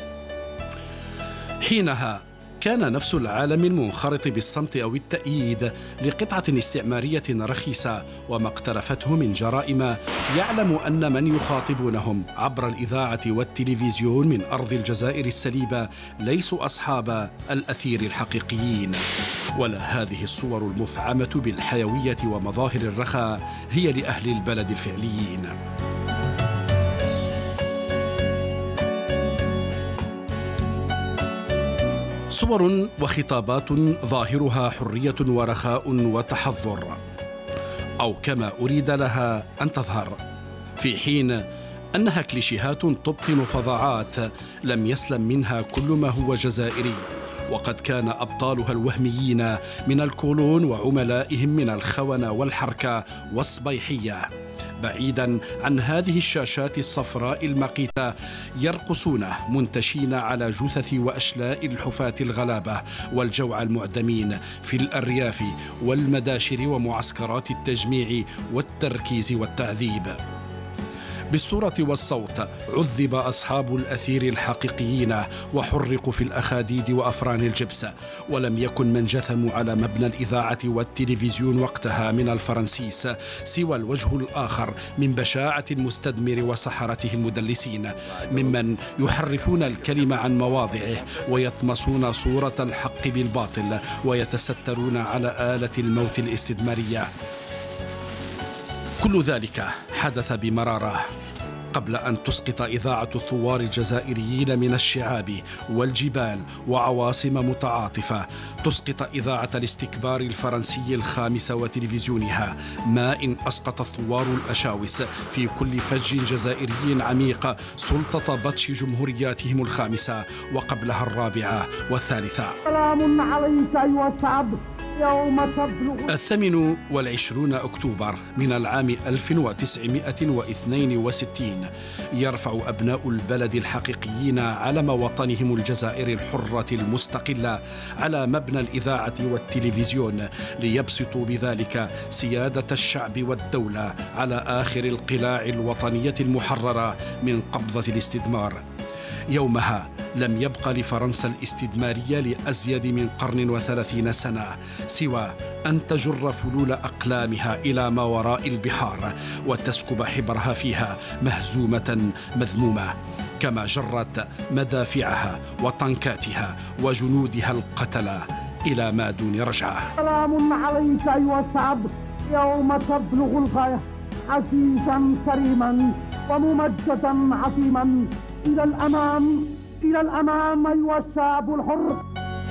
حينها كان نفس العالم المنخرط بالصمت أو التأييد لقطعة استعمارية رخيصة وما اقترفته من جرائم يعلم أن من يخاطبونهم عبر الإذاعة والتلفزيون من أرض الجزائر السليبة ليسوا أصحاب الأثير الحقيقيين، ولا هذه الصور المفعمة بالحيوية ومظاهر الرخاء هي لأهل البلد الفعليين. صور وخطابات ظاهرها حرية ورخاء وتحضر، أو كما أريد لها أن تظهر، في حين أنها كليشيهات تبطن فظاعات لم يسلم منها كل ما هو جزائري، وقد كان أبطالها الوهميين من الكولون وعملائهم من الخونة والحركة والصبيحية بعيدا عن هذه الشاشات الصفراء المقيتة يرقصون منتشين على جثث وأشلاء الحفاة الغلابة والجوع المعدمين في الأرياف والمداشر ومعسكرات التجميع والتركيز والتعذيب. بالصورة والصوت عذب أصحاب الأثير الحقيقيين وحرقوا في الأخاديد وأفران الجبس، ولم يكن من جثموا على مبنى الإذاعة والتلفزيون وقتها من الفرنسيس سوى الوجه الآخر من بشاعة المستدمر وسحرته المدلسين، ممن يحرفون الكلمة عن مواضعه ويطمسون صورة الحق بالباطل ويتسترون على آلة الموت الاستدمارية. كل ذلك حدث بمرارة قبل أن تسقط إذاعة الثوار الجزائريين من الشعاب والجبال وعواصم متعاطفة، تسقط إذاعة الاستكبار الفرنسي الخامسة وتلفزيونها، ما إن أسقط الثوار الأشاوس في كل فج جزائري عميق سلطة بطش جمهورياتهم الخامسة وقبلها الرابعة والثالثة. سلام عليك أيها الشعب يوم تبلغ. الثامن والعشرون أكتوبر من العام ألف وتسعمائة واثنين وستين يرفع أبناء البلد الحقيقيين علم وطنهم الجزائر الحرة المستقلة على مبنى الإذاعة والتلفزيون، ليبسطوا بذلك سيادة الشعب والدولة على آخر القلاع الوطنية المحررة من قبضة الاستدمار. يومها لم يبق لفرنسا الاستدمارية لأزيد من قرن وثلاثين سنة سوى أن تجر فلول أقلامها إلى ما وراء البحار وتسكب حبرها فيها مهزومة مذمومة، كما جرت مدافعها وطنكاتها وجنودها القتلة إلى ما دون رجعة. سلام عليك أيها الشعب يوم تبلغ الغاية، عزيزا كريما وممجدا عظيما. إلى الأمام، إلى الأمام أيها الشعب الحر.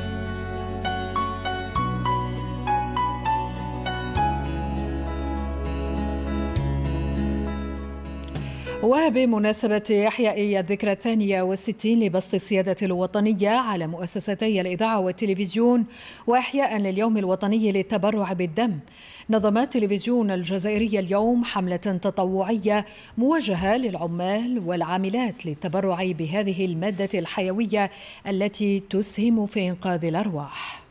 وبمناسبة إحياء الذكرى الثانية والستين لبسط السيادة الوطنية على مؤسستي الإذاعة والتلفزيون، وإحياء لليوم الوطني للتبرع بالدم، نظم تلفزيون الجزائرية اليوم حملة تطوعية موجهة للعمال والعاملات للتبرع بهذه المادة الحيوية التي تسهم في إنقاذ الأرواح.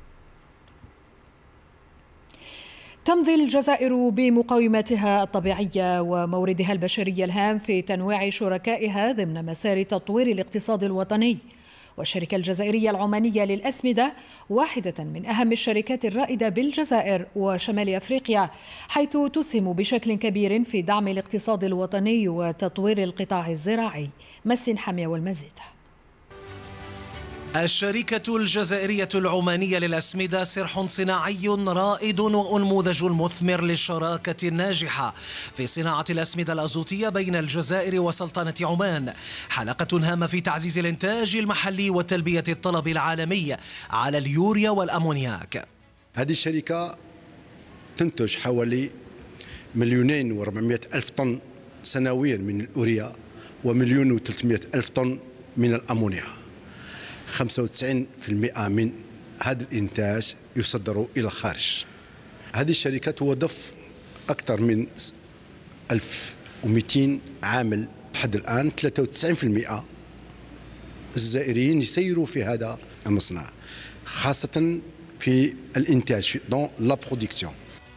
تمضي الجزائر بمقوماتها الطبيعية وموردها البشري الهام في تنويع شركائها ضمن مسار تطوير الاقتصاد الوطني. والشركة الجزائرية العمانية للأسمدة واحدة من أهم الشركات الرائدة بالجزائر وشمال أفريقيا، حيث تسهم بشكل كبير في دعم الاقتصاد الوطني وتطوير القطاع الزراعي. مسين حامية والمزيد. الشركة الجزائرية العمانية للأسمدة سرح صناعي رائد وأنموذج مثمر للشراكة الناجحة في صناعة الأسمدة الأزوتية بين الجزائر وسلطنة عمان، حلقة هامة في تعزيز الإنتاج المحلي وتلبية الطلب العالمي على اليوريا والأمونياك. هذه الشركة تنتج حوالي مليونين وأربعمائة ألف طن سنويا من الأوريا ومليون وثلاثمائة ألف طن من الأمونيا. خمسة وتسعين بالمئة من هذا الإنتاج يصدر إلى الخارج. هذه الشركة توظف أكثر من ألف ومئتين عامل لحد الآن. ثلاثة وتسعين بالمئة الجزائريين يسيروا في هذا المصنع، خاصة في الإنتاج في دون لا برودكسيون.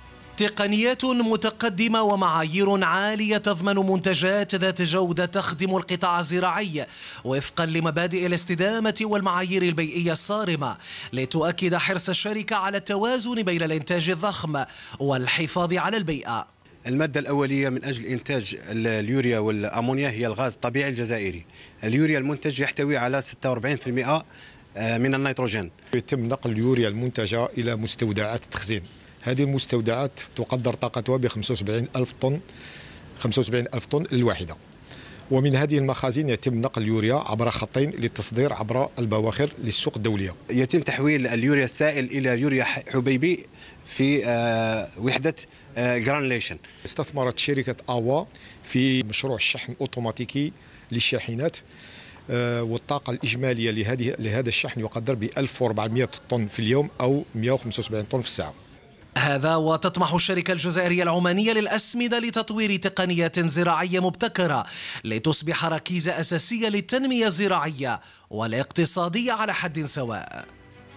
تقنيات متقدمة ومعايير عالية تضمن منتجات ذات جودة تخدم القطاع الزراعي وفقا لمبادئ الاستدامة والمعايير البيئية الصارمة، لتؤكد حرص الشركة على التوازن بين الإنتاج الضخم والحفاظ على البيئة. المادة الأولية من أجل إنتاج اليوريا والأمونيا هي الغاز الطبيعي الجزائري. اليوريا المنتج يحتوي على ستة وأربعين بالمئة من النيتروجين. يتم نقل اليوريا المنتجة إلى مستودعات التخزين. هذه المستودعات تقدر طاقتها ب خمسة وسبعين ألف طن خمسة وسبعين ألف طن الواحدة، ومن هذه المخازن يتم نقل اليوريا عبر خطين للتصدير عبر البواخر للسوق الدولية. يتم تحويل اليوريا السائل إلى يوريا حبيبي في وحدة جرانليشن. استثمرت شركة آوا في مشروع الشحن الأوتوماتيكي للشاحنات، والطاقة الإجمالية لهذه لهذا الشحن يقدر ب ألف وأربعمائة طن في اليوم أو مئة وخمسة وسبعين طن في الساعة. هذا وتطمح الشركة الجزائرية العمانية للأسمدة لتطوير تقنيات زراعية مبتكرة لتصبح ركيزة أساسية للتنمية الزراعية والاقتصادية على حد سواء.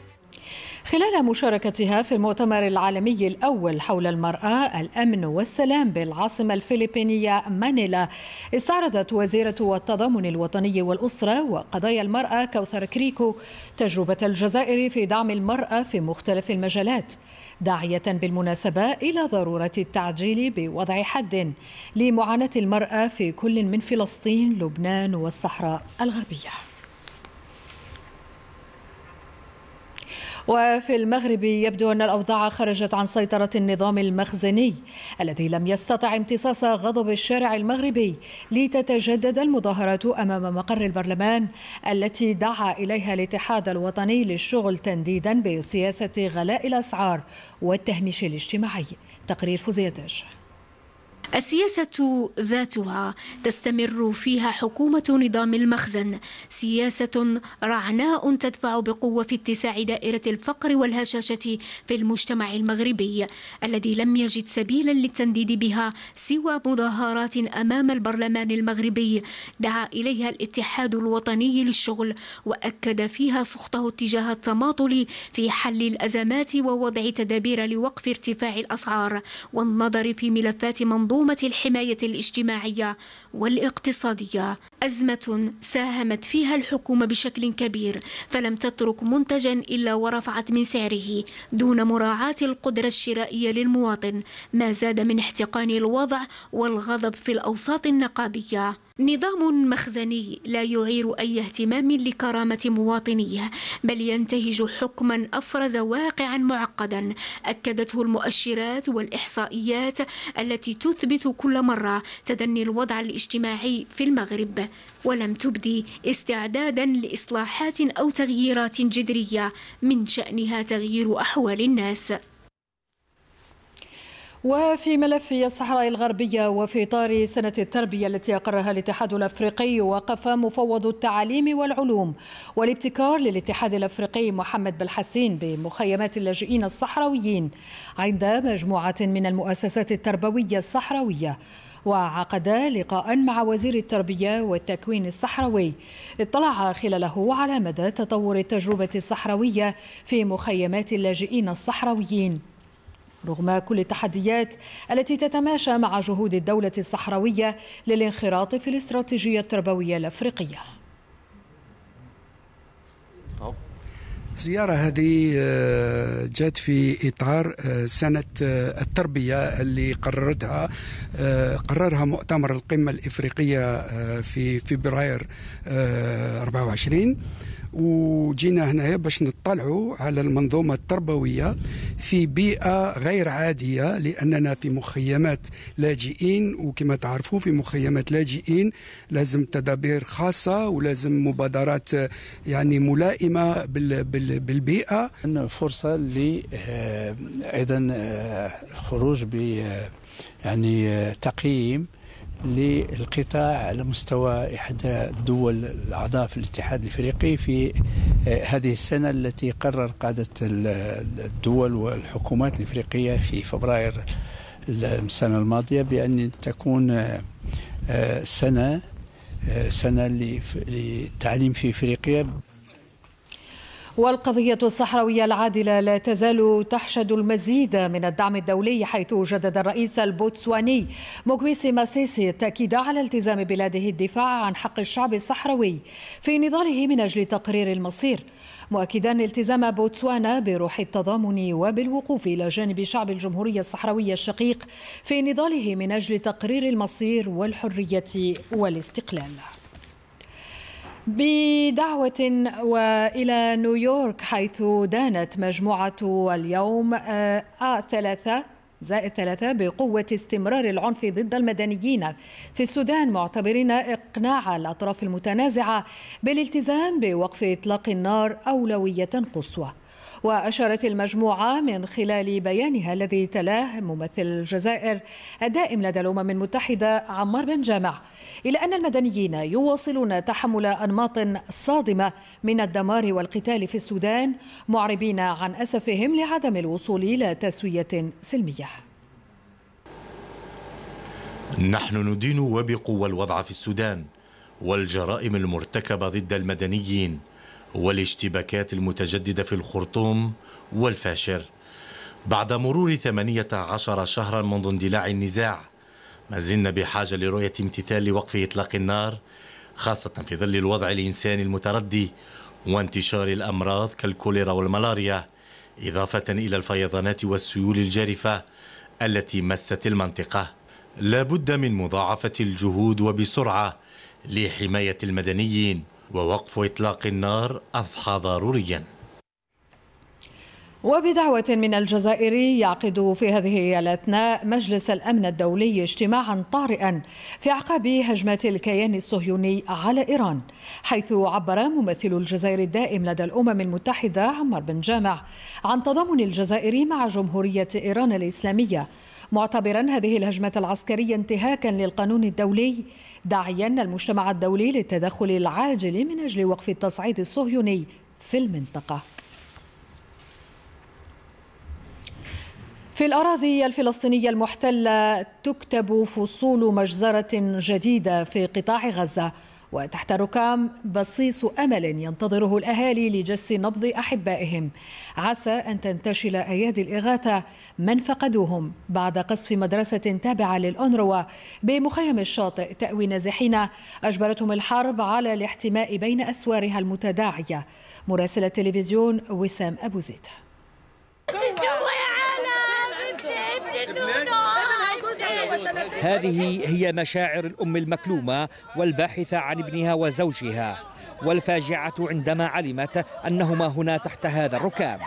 خلال مشاركتها في المؤتمر العالمي الأول حول المرأة، الأمن والسلام بالعاصمة الفلبينية مانيلا، استعرضت وزيرة التضامن الوطني والأسرة وقضايا المرأة كوثر كريكو تجربة الجزائر في دعم المرأة في مختلف المجالات، داعية بالمناسبة إلى ضرورة التعجيل بوضع حد لمعاناة المرأة في كل من فلسطين، لبنان والصحراء الغربية. وفي المغرب يبدو أن الأوضاع خرجت عن سيطرة النظام المخزني الذي لم يستطع امتصاص غضب الشارع المغربي لتتجدد المظاهرات أمام مقر البرلمان التي دعا إليها الاتحاد الوطني للشغل تنديدا بسياسة غلاء الأسعار والتهميش الاجتماعي. تقرير فوزيتاج. السياسة ذاتها تستمر فيها حكومة نظام المخزن، سياسة رعناء تدفع بقوة في اتساع دائرة الفقر والهشاشة في المجتمع المغربي الذي لم يجد سبيلا للتنديد بها سوى مظاهرات أمام البرلمان المغربي دعا إليها الاتحاد الوطني للشغل، وأكد فيها سخطه اتجاه التماطل في حل الأزمات ووضع تدابير لوقف ارتفاع الأسعار والنظر في ملفات منظومة الحماية الاجتماعية والاقتصادية. أزمة ساهمت فيها الحكومة بشكل كبير، فلم تترك منتجا إلا ورفعت من سعره دون مراعاة القدرة الشرائية للمواطن، ما زاد من احتقان الوضع والغضب في الأوساط النقابية. نظام مخزني لا يعير أي اهتمام لكرامة مواطنيه، بل ينتهج حكما أفرز واقعا معقدا أكدته المؤشرات والإحصائيات التي تثبت كل مرة تدني الوضع الاجتماعي في المغرب، ولم تبدي استعدادا لإصلاحات أو تغييرات جذرية من شأنها تغيير أحوال الناس. وفي ملف الصحراء الغربية وفي إطار سنة التربية التي أقرها الاتحاد الأفريقي، وقف مفوض التعليم والعلوم والابتكار للاتحاد الأفريقي محمد بالحسين بمخيمات اللاجئين الصحراويين عند مجموعة من المؤسسات التربوية الصحراوية، وعقد لقاء مع وزير التربية والتكوين الصحراوي اطلع خلاله على مدى تطور التجربة الصحراوية في مخيمات اللاجئين الصحراويين رغم كل التحديات التي تتماشى مع جهود الدولة الصحراوية للانخراط في الاستراتيجية التربوية الأفريقية. الزيارة هذه جاءت في إطار سنة التربية اللي قررتها قررها مؤتمر القمة الإفريقية في فبراير أربعة وعشرين، وجينا هنا باش نطلعوا على المنظومة التربوية في بيئة غير عادية، لأننا في مخيمات لاجئين، وكما تعرفوا في مخيمات لاجئين لازم تدابير خاصة ولازم مبادرات يعني ملائمة بالبيئة. فرصة ل أيضا الخروج ب يعني تقييم للقطاع على مستوى إحدى الدول الأعضاء في الاتحاد الإفريقي في هذه السنة التي قرر قادة الدول والحكومات الإفريقية في فبراير السنة الماضية بأن تكون سنة سنة للتعليم في إفريقيا. والقضية الصحراوية العادلة لا تزال تحشد المزيد من الدعم الدولي، حيث جدد الرئيس البوتسواني موغويسي ماسيسي التأكيد على التزام بلاده الدفاع عن حق الشعب الصحراوي في نضاله من أجل تقرير المصير، مؤكدا التزام بوتسوانا بروح التضامن وبالوقوف إلى جانب شعب الجمهورية الصحراوية الشقيق في نضاله من أجل تقرير المصير والحرية والاستقلال. بدعوة وإلى نيويورك، حيث دانت مجموعة اليوم آ ثلاثة زائد ثلاثة بقوة استمرار العنف ضد المدنيين في السودان، معتبرين إقناع الأطراف المتنازعة بالالتزام بوقف إطلاق النار أولوية قصوى. وأشارت المجموعة من خلال بيانها الذي تلاه ممثل الجزائر الدائم لدى الأمم المتحدة عمار بن جامع إلى أن المدنيين يواصلون تحمل أنماط صادمة من الدمار والقتال في السودان، معربين عن أسفهم لعدم الوصول إلى تسوية سلمية. نحن ندين وبقوة الوضع في السودان والجرائم المرتكبة ضد المدنيين والاشتباكات المتجددة في الخرطوم والفاشر. بعد مرور ثمانية عشر شهرا منذ اندلاع النزاع، ما زلنا بحاجة لرؤية امتثال لوقف إطلاق النار، خاصة في ظل الوضع الإنساني المتردي وانتشار الأمراض كالكوليرا والملاريا، إضافة إلى الفيضانات والسيول الجارفة التي مست المنطقة. لا بد من مضاعفة الجهود وبسرعة لحماية المدنيين، ووقف إطلاق النار أضحى ضروريا. وبدعوة من الجزائر يعقد في هذه الأثناء مجلس الأمن الدولي اجتماعا طارئا في أعقاب هجمات الكيان الصهيوني على إيران، حيث عبر ممثل الجزائر الدائم لدى الأمم المتحدة عمر بن جامع عن تضامن الجزائر مع جمهورية إيران الإسلامية، معتبرا هذه الهجمة العسكرية انتهاكا للقانون الدولي، داعيا المجتمع الدولي للتدخل العاجل من أجل وقف التصعيد الصهيوني في المنطقة. في الأراضي الفلسطينية المحتلة تكتب فصول مجزرة جديدة في قطاع غزة، وتحت ركام بصيص أمل ينتظره الأهالي لجس نبض أحبائهم، عسى أن تنتشل أيادي الإغاثة من فقدوهم بعد قصف مدرسة تابعة للأونروا بمخيم الشاطئ تأوي نازحين أجبرتهم الحرب على الاحتماء بين أسوارها المتداعية. مراسل التلفزيون وسام أبو زيد. هذه هي مشاعر الأم المكلومة والباحثة عن ابنها وزوجها، والفاجعة عندما علمت أنهما هنا تحت هذا الركام.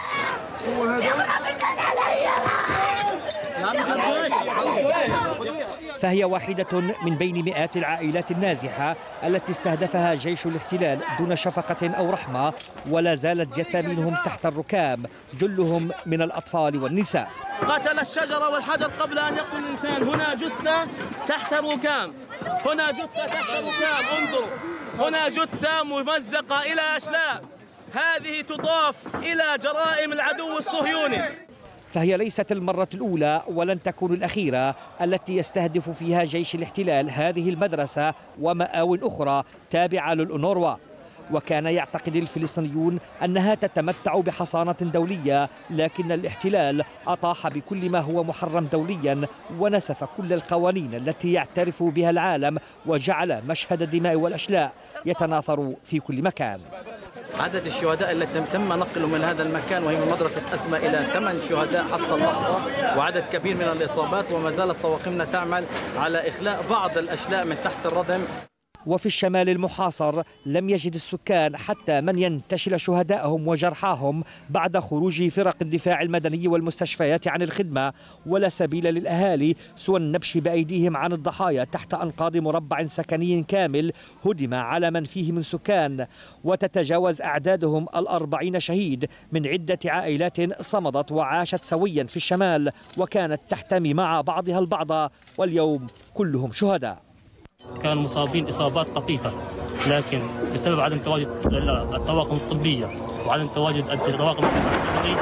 فهي واحدة من بين مئات العائلات النازحة التي استهدفها جيش الاحتلال دون شفقة أو رحمة، ولا زالت جثامينهم تحت الركام، جلهم من الأطفال والنساء. قتل الشجرة والحجر قبل أن يقتل الإنسان. هنا جثة تحت الركام، هنا جثة تحت الركام، انظروا، هنا جثة ممزقة إلى أشلاء. هذه تضاف إلى جرائم العدو الصهيوني. فهي ليست المرة الأولى ولن تكون الأخيرة التي يستهدف فيها جيش الاحتلال هذه المدرسة ومآوٍ أخرى تابعة للأونروا، وكان يعتقد الفلسطينيون أنها تتمتع بحصانة دولية، لكن الاحتلال أطاح بكل ما هو محرم دوليا ونسف كل القوانين التي يعترف بها العالم، وجعل مشهد الدماء والأشلاء يتناثر في كل مكان. عدد الشهداء التي تم نقلهم من هذا المكان وهي من مدرسة أسمى إلى ثمان شهداء حتى اللحظة، وعدد كبير من الإصابات، وما زالت طواقمنا تعمل على إخلاء بعض الأشلاء من تحت الردم. وفي الشمال المحاصر لم يجد السكان حتى من ينتشل شهدائهم وجرحاهم بعد خروج فرق الدفاع المدني والمستشفيات عن الخدمة، ولا سبيل للأهالي سوى النبش بأيديهم عن الضحايا تحت أنقاض مربع سكني كامل هدم على من فيه من سكان، وتتجاوز أعدادهم الأربعين شهيد من عدة عائلات صمدت وعاشت سويا في الشمال وكانت تحتمي مع بعضها البعض، واليوم كلهم شهداء. كانوا مصابين إصابات طفيفة، لكن بسبب عدم تواجد الطواقم الطبية وعدم تواجد الطواقم الطبية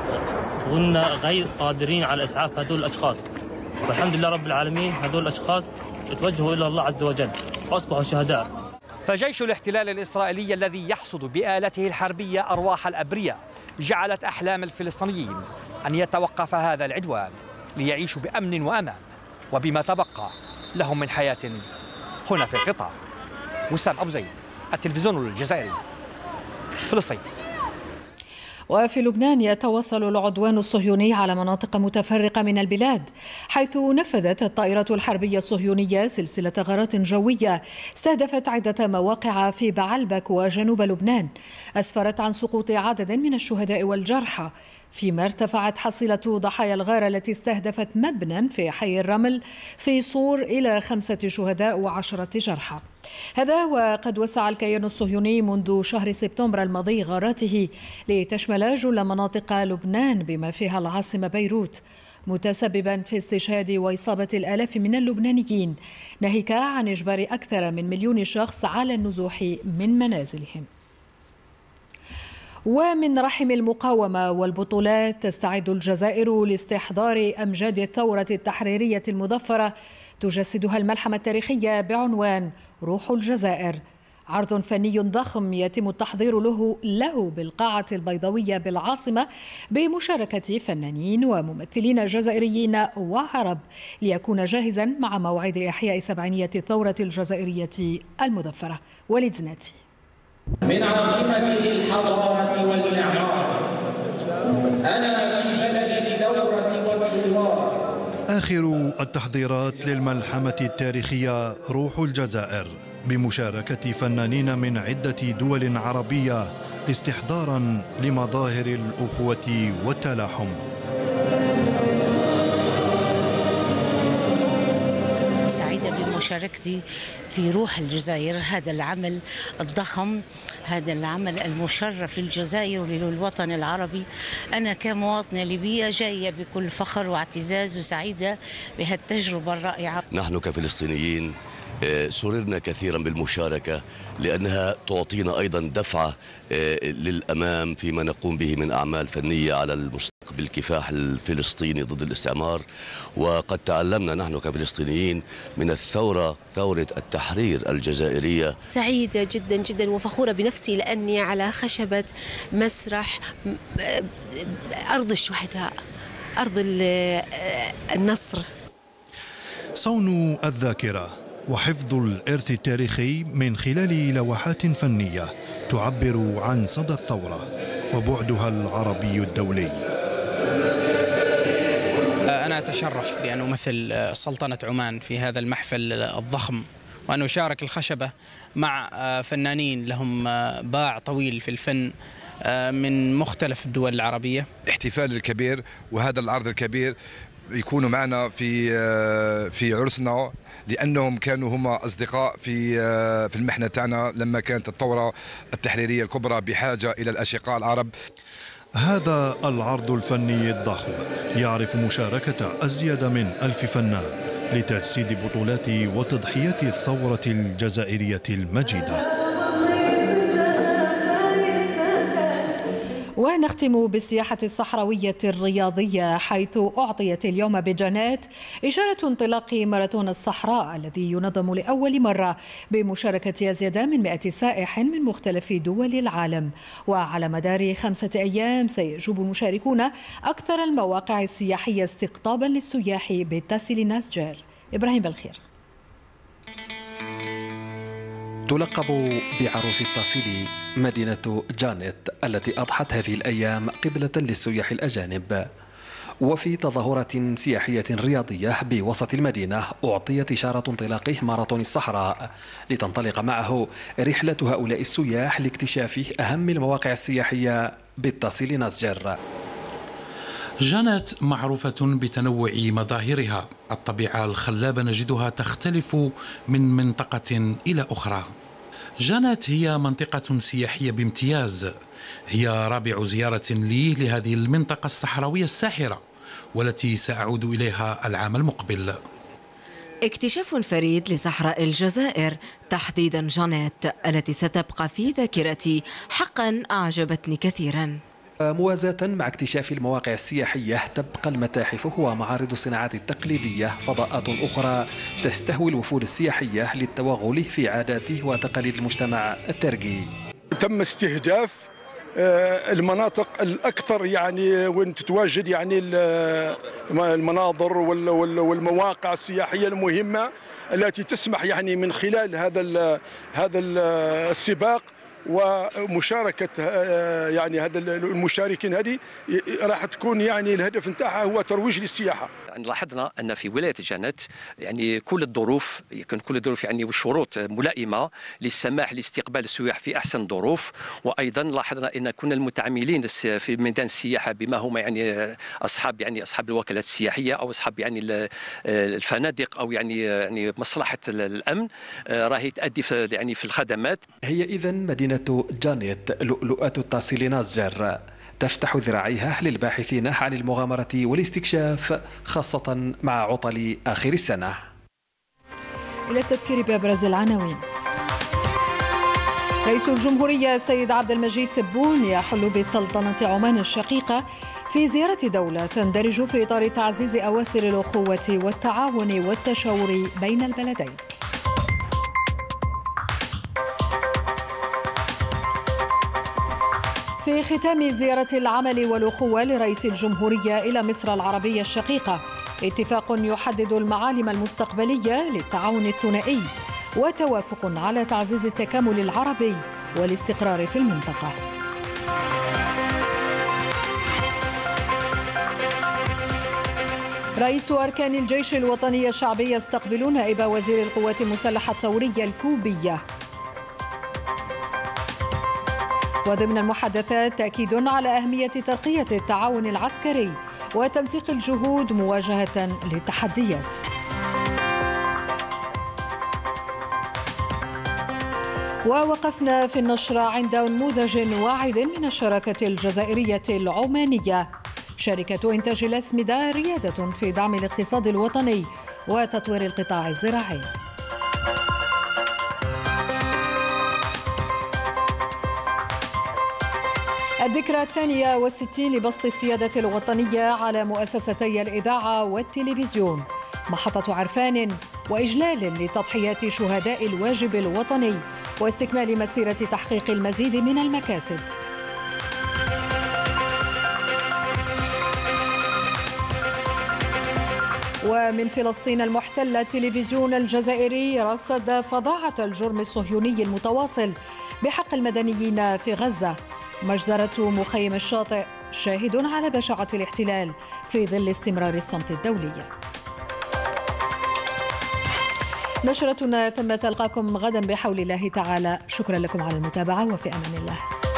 كنا غير قادرين على إسعاف هذول الأشخاص، والحمد لله رب العالمين هذول الأشخاص توجهوا إلى الله عز وجل وأصبحوا شهداء. فجيش الاحتلال الإسرائيلي الذي يحصد بآلته الحربية أرواح الأبرياء جعلت أحلام الفلسطينيين أن يتوقف هذا العدوان ليعيشوا بأمن وأمان وبما تبقى لهم من حياة هنا في القطاع. وسام أبو زيد، التلفزيون الجزائري، فلسطين. وفي لبنان يتواصل العدوان الصهيوني على مناطق متفرقة من البلاد، حيث نفذت الطائرة الحربية الصهيونية سلسلة غارات جوية استهدفت عدة مواقع في بعلبك وجنوب لبنان، أسفرت عن سقوط عدد من الشهداء والجرحى، فيما ارتفعت حصيلة ضحايا الغارة التي استهدفت مبنى في حي الرمل في صور إلى خمسة شهداء وعشرة جرحى. هذا وقد وسع الكيان الصهيوني منذ شهر سبتمبر الماضي غاراته لتشمل جل مناطق لبنان بما فيها العاصمة بيروت، متسببا في استشهاد وإصابة الآلاف من اللبنانيين، ناهيك عن إجبار أكثر من مليون شخص على النزوح من منازلهم. ومن رحم المقاومة والبطولات تستعد الجزائر لاستحضار أمجاد الثورة التحريرية المظفرة تجسدها الملحمة التاريخية بعنوان روح الجزائر، عرض فني ضخم يتم التحضير له له بالقاعة البيضاوية بالعاصمة بمشاركة فنانين وممثلين جزائريين وعرب، ليكون جاهزا مع موعد إحياء سبعينية الثورة الجزائرية المظفرة. وليد زناتي. من عاصمة الحضارة والإعمار، أنا في بلد الثورة والثوار. آخر التحضيرات للملحمة التاريخية روح الجزائر بمشاركة فنانين من عدة دول عربية استحضارا لمظاهر الأخوة والتلاحم. سعيدة بمشاركتي في روح الجزائر، هذا العمل الضخم، هذا العمل المشرف للجزائر وللوطن العربي. أنا كمواطنة ليبية جاية بكل فخر واعتزاز وسعيدة بهالتجربة الرائعة. نحن كفلسطينيين سررنا كثيرا بالمشاركة لأنها تعطينا أيضا دفعة للأمام فيما نقوم به من أعمال فنية على المستقبل الكفاح الفلسطيني ضد الاستعمار. وقد تعلمنا نحن كفلسطينيين من الثورة، ثورة التحرير الجزائرية. سعيدة جدا جدا وفخورة بنفسي لأني على خشبة مسرح أرض الشهداء، أرض النصر. صون الذاكرة وحفظ الإرث التاريخي من خلال لوحات فنية تعبر عن صدى الثورة وبعدها العربي الدولي. أنا أتشرف بأن أمثل سلطنة عمان في هذا المحفل الضخم، وأن أشارك الخشبة مع فنانين لهم باع طويل في الفن من مختلف الدول العربية. احتفال الكبير وهذا العرض الكبير يكونوا معنا في في عرسنا، لانهم كانوا هم اصدقاء في في المحنه تاعنا لما كانت الثوره التحريريه الكبرى بحاجه الى الاشقاء العرب. هذا العرض الفني الضخم يعرف مشاركه ازيد من ألف فنان لتجسيد بطولات وتضحيات الثوره الجزائريه المجيده. ونختم بالسياحة الصحراوية الرياضية، حيث أعطيت اليوم بجنات إشارة انطلاق ماراثون الصحراء الذي ينظم لأول مرة بمشاركة أزيد من مئة سائح من مختلف دول العالم. وعلى مدار خمسة أيام سيجوب المشاركون أكثر المواقع السياحية استقطابا للسياح بتاسيل ناسجير. إبراهيم بالخير. تلقب بعروس التاسيلي مدينة جانيت التي أضحت هذه الأيام قبلة للسياح الأجانب. وفي تظاهرة سياحية رياضية بوسط المدينة أعطيت إشارة انطلاقه ماراثون الصحراء لتنطلق معه رحلة هؤلاء السياح لاكتشاف أهم المواقع السياحية بالتاسيل ناسجير. جانيت معروفة بتنوع مظاهرها، الطبيعة الخلابة نجدها تختلف من منطقة إلى أخرى. جانيت هي منطقة سياحية بامتياز، هي رابع زيارة لي لهذه المنطقة الصحراوية الساحرة والتي سأعود إليها العام المقبل. اكتشاف فريد لصحراء الجزائر، تحديدا جانيت التي ستبقى في ذاكرتي، حقا أعجبتني كثيرا. موازاة مع اكتشاف المواقع السياحية تبقى المتاحف ومعارض الصناعات التقليدية فضاءات أخرى تستهوي الوفود السياحية للتوغل في عادات وتقاليد المجتمع التركي. تم استهداف المناطق الأكثر يعني وين تتواجد يعني المناظر والمواقع السياحية المهمة التي تسمح يعني من خلال هذا هذا السباق ومشاركة يعني هذا المشاركين هذه راح تكون يعني الهدف نتاعها هو ترويج للسياحة. يعني لاحظنا أن في ولاية جانيت يعني كل الظروف يكون كل الظروف يعني والشروط ملائمة للسماح لاستقبال السياح في أحسن ظروف، وأيضا لاحظنا أن كنا المتعاملين في ميدان السياحة بما هم يعني أصحاب يعني أصحاب الوكالات السياحية أو أصحاب يعني الفنادق أو يعني يعني مصلحة الأمن راهي تؤدي في يعني في الخدمات. هي إذن مدينة جانيت لؤلؤة التاسيل ناسجير تفتح ذراعيها للباحثين عن المغامرة والاستكشاف، خاصة مع عطل آخر السنة. إلى التذكير بأبرز العناوين. رئيس الجمهورية السيد عبد المجيد تبون يحل بسلطنة عمان الشقيقة في زيارة دولة تندرج في إطار تعزيز أواسر الأخوة والتعاون والتشاور بين البلدين. في ختام زيارة العمل والأخوة لرئيس الجمهورية إلى مصر العربية الشقيقة، اتفاق يحدد المعالم المستقبلية للتعاون الثنائي وتوافق على تعزيز التكامل العربي والاستقرار في المنطقة. رئيس أركان الجيش الوطني الشعبي يستقبل نائب وزير القوات المسلحة الثورية الكوبية. وضمن المحادثات تأكيد على أهمية ترقية التعاون العسكري وتنسيق الجهود مواجهة للتحديات. ووقفنا في النشرة عند نموذج واعد من الشراكة الجزائرية العمانية. شركة إنتاج الأسمدة ريادة في دعم الاقتصاد الوطني وتطوير القطاع الزراعي. الذكرى الثانية والستين لبسط السيادة الوطنية على مؤسستي الإذاعة والتلفزيون، محطة عرفان وإجلال لتضحيات شهداء الواجب الوطني واستكمال مسيرة تحقيق المزيد من المكاسب. ومن فلسطين المحتلة التلفزيون الجزائري رصد فظاعة الجرم الصهيوني المتواصل بحق المدنيين في غزة. مجزرة مخيم الشاطئ شاهد على بشاعة الاحتلال في ظل استمرار الصمت الدولي. نشرتنا تم. تلقاكم غدا بحول الله تعالى. شكرا لكم على المتابعة وفي أمان الله.